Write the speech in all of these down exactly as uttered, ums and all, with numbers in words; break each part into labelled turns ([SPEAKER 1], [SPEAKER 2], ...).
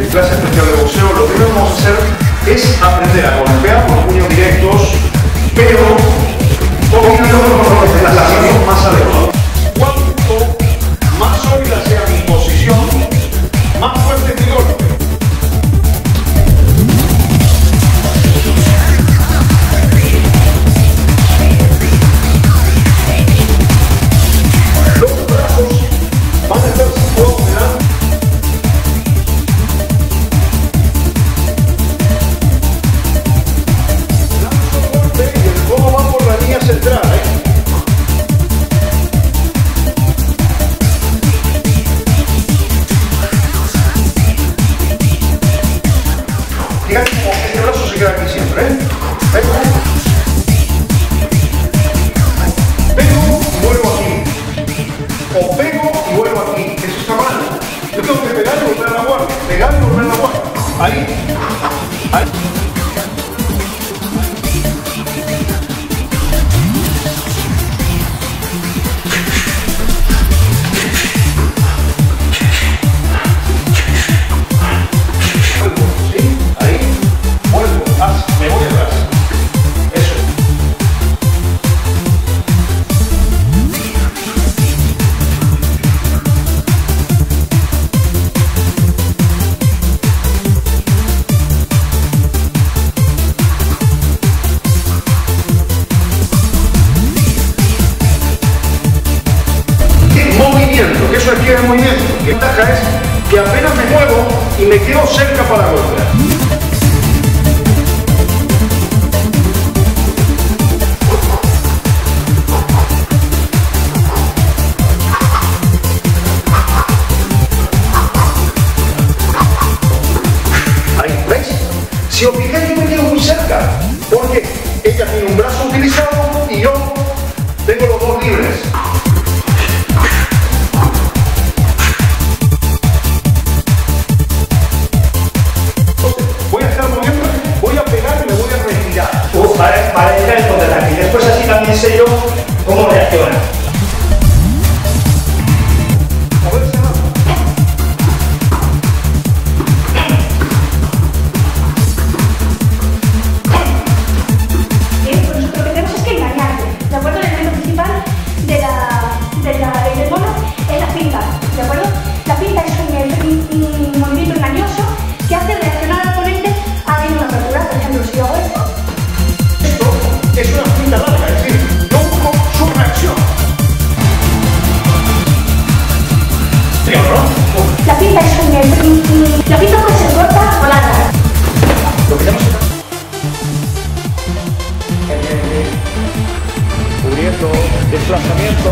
[SPEAKER 1] clase especial de boxeo, lo primero que vamos a hacer es aprender a golpear con puños directos, pero combinando con la relación más adecuada. Cuanto más sólida sea mi posición, más fuerte es mi golpe. Los brazos van a estar situados delante. Lanzo el golpe y el codo va por la línea central, ¿eh? Fíjate cómo este brazo se queda aquí siempre, ¿eh? Pego, pego y vuelvo aquí. O pego y vuelvo aquí. Eso está mal. Yo tengo que pegar y volver a la guardia. Pegar y volver a la guardia. Ahí. Ahí. Que eso requiere movimiento. La ventaja es que apenas me muevo y me quedo cerca para golpear. Ahí, ¿veis? Si os fijáis, yo me quedo muy cerca, porque ella tiene un brazo utilizado y yo tengo los dos libres.
[SPEAKER 2] Para, para entrar en contraataque. Y después así también sé yo cómo reacciona.
[SPEAKER 3] Bien, pues nosotros lo que tenemos es que engañarte. ¿De acuerdo? El elemento principal de la, de la, del mono es la finta. ¿De acuerdo? La finta es un, un, un movimiento engañoso que hace reaccionar al oponente a una apertura. Por ejemplo, si yo hago esto,
[SPEAKER 1] es una finta larga, es decir, yo busco su reacción.
[SPEAKER 3] la pinta es un... La pinta puede ser corta o larga.
[SPEAKER 1] Lo que tenemos cubriendo, desplazamiento.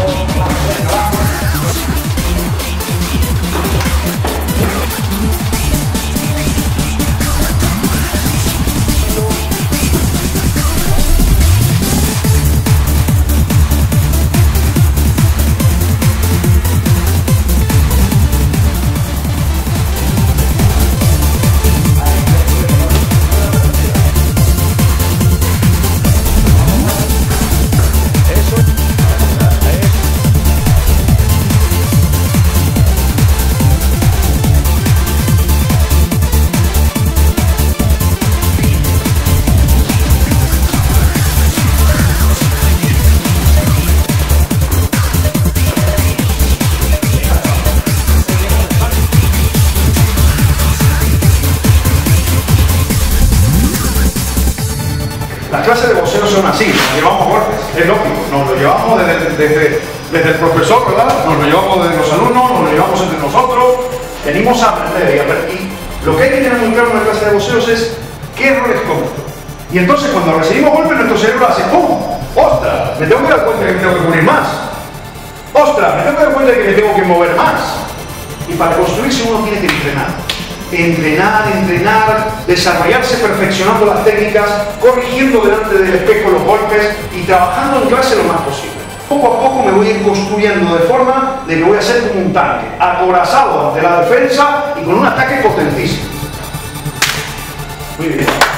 [SPEAKER 1] Las clases de boxeo son así, nos llevamos golpes, es lógico, nos lo llevamos desde, desde, desde el profesor, ¿verdad? Nos lo llevamos desde los alumnos, nos lo llevamos entre nosotros, venimos a aprender y, aprender. Y lo que hay que tener muy claro en la clase de boxeos es qué errores cometo. Y entonces cuando recibimos golpes nuestro cerebro hace ¡pum! ¡Ostras! Me tengo que dar cuenta de que me tengo que cubrir más. ¡Ostras! Me tengo que dar cuenta de que me tengo que mover más. Y para construirse uno tiene que entrenar. Entrenar, entrenar, desarrollarse perfeccionando las técnicas, corrigiendo delante del espejo los golpes y trabajando en clase lo más posible. Poco a poco me voy a ir construyendo de forma de que voy a ser como un tanque, acorazado ante la defensa y con un ataque potentísimo. Muy bien.